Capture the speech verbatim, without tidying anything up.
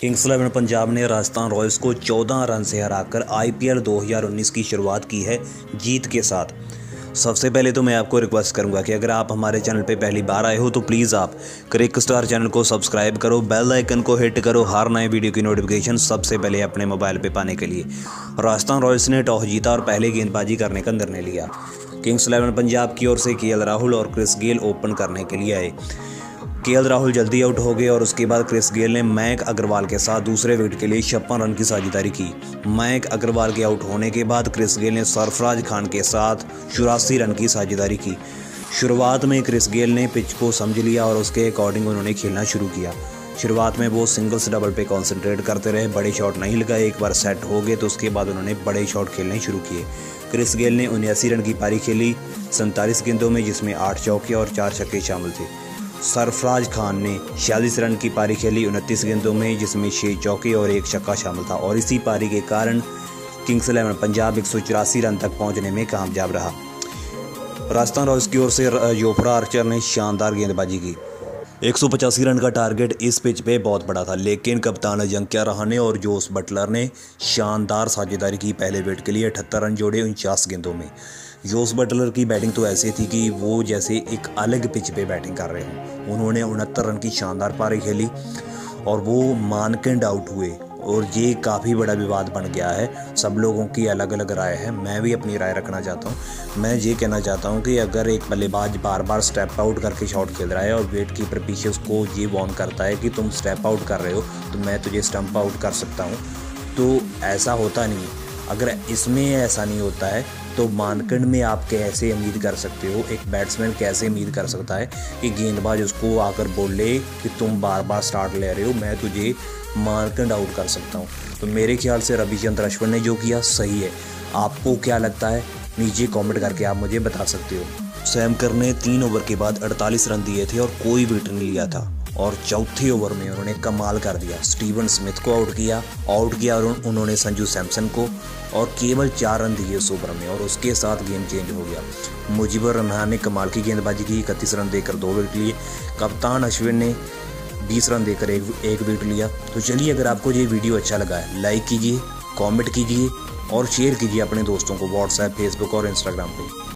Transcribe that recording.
Kings eleven Punjab ने Rajasthan Royals को चौदह रन से हराकर आई पी एल दो हज़ार उन्नीस की शुरुआत की है जीत के साथ। सबसे पहले तो मैं आपको रिक्वेस्ट करूंगा कि अगर आप हमारे चैनल पे पहली बार आए हो तो प्लीज़ आप क्रिक स्टार चैनल को सब्सक्राइब करो, बेल आइकन को हिट करो हर नए वीडियो की नोटिफिकेशन सबसे पहले अपने मोबाइल पे पाने के लिए। राजस्थान रॉयल्स ने टॉस जीता और पहले गेंदबाजी करने का निर्णय लिया। किंग्स इलेवन पंजाब की ओर से के एल राहुल और क्रिस गेल ओपन करने के लिए आए। के एल राहुल जल्दी आउट हो गए और उसके बाद क्रिस गेल ने मयंक अग्रवाल के साथ दूसरे विकेट के लिए छप्पन रन की साझेदारी की। मयंक अग्रवाल के आउट होने के बाद क्रिस गेल ने सरफराज खान के साथ चौरासी रन की साझेदारी की। शुरुआत में क्रिस गेल ने पिच को समझ लिया और उसके अकॉर्डिंग उन्होंने खेलना शुरू किया। शुरुआत में वो सिंगल्स डबल पे कॉन्सेंट्रेट करते रहे, बड़े शॉट नहीं लगाए। एक बार सेट हो गए तो उसके बाद उन्होंने बड़े शॉट खेलने शुरू किए। क्रिस गेल ने उन्यासी रन की पारी खेली सैंतालीस गेंदों में, जिसमें आठ चौके और चार छक्के शामिल थे। सरफराज खान ने छियालीस रन की पारी खेली उनतीस गेंदों में, जिसमें छः चौके और एक छक्का शामिल था और इसी पारी के कारण किंग्स इलेवन पंजाब एक सौ चौरासी रन तक पहुंचने में कामयाब रहा। राजस्थान रॉयल्स की ओर से जोफ्रा आर्चर ने शानदार गेंदबाजी की। एक सौ पचासी रन का टारगेट इस पिच पे बहुत बड़ा था, लेकिन कप्तान अजिंक्य रहाणे और जोस बटलर ने शानदार साझेदारी की। पहले विकेट के लिए अठहत्तर रन जोड़े उनचास गेंदों में। जोस बटलर की बैटिंग तो ऐसी थी कि वो जैसे एक अलग पिच पे बैटिंग कर रहे हों। उन्होंने उनहत्तर रन की शानदार पारी खेली और वो मानकंड आउट हुए और ये काफ़ी बड़ा विवाद बन गया है। सब लोगों की अलग अलग राय है, मैं भी अपनी राय रखना चाहता हूँ। मैं ये कहना चाहता हूँ कि अगर एक बल्लेबाज बार बार स्टेप आउट करके शॉट खेल रहा है और विकेट कीपर पीछे उसको ये वार्न करता है कि तुम स्टेप आउट कर रहे हो तो मैं तुझे स्टंप आउट कर सकता हूँ, तो ऐसा होता नहीं है। अगर इसमें ऐसा नहीं होता है तो मानकंड में आप कैसे उम्मीद कर सकते हो, एक बैट्समैन कैसे उम्मीद कर सकता है कि गेंदबाज उसको आकर बोले कि तुम बार बार स्टार्ट ले रहे हो, मैं तुझे मानकंड आउट कर सकता हूं। तो मेरे ख्याल से रविचंद्र अश्विन ने जो किया सही है। आपको क्या लगता है नीचे कमेंट करके आप मुझे बता सकते हो। सैम कर ने तीन ओवर के बाद अड़तालीस रन दिए थे और कोई विकेट नहीं लिया था और चौथे ओवर में उन्होंने कमाल कर दिया। स्टीवन स्मिथ को आउट किया आउट किया और उन्होंने संजू सैमसन को, और केवल चार रन दिए उस ओवर में और उसके साथ गेम चेंज हो गया। मुजीबर रहमान ने कमाल की गेंदबाजी की, इकतीस रन देकर दो विकेट लिए। कप्तान अश्विन ने बीस रन देकर एक एक विकेट लिया। तो चलिए, अगर आपको ये वीडियो अच्छा लगा है लाइक कीजिए, कमेंट कीजिए और शेयर कीजिए अपने दोस्तों को व्हाट्सएप, फेसबुक और इंस्टाग्राम पे।